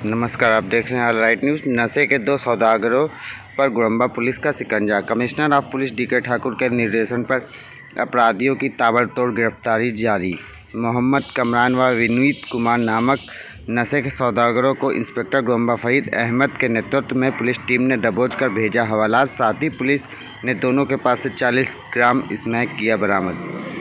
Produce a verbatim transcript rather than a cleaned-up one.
नमस्कार, आप देख रहे हैं ऑल राइट न्यूज़। नशे के दो सौदागरों पर गुड़म्बा पुलिस का शिकंजा। कमिश्नर ऑफ पुलिस डी के ठाकुर के निर्देशन पर अपराधियों की ताबड़तोड़ गिरफ्तारी जारी। मोहम्मद कमरान व विनीत कुमार नामक नशे के सौदागरों को इंस्पेक्टर गुड़म्बा फरीद अहमद के नेतृत्व में पुलिस टीम ने दबोच कर भेजा हवालात। साथ ही पुलिस ने दोनों के पास से चालीस ग्राम स्मैक किया बरामद।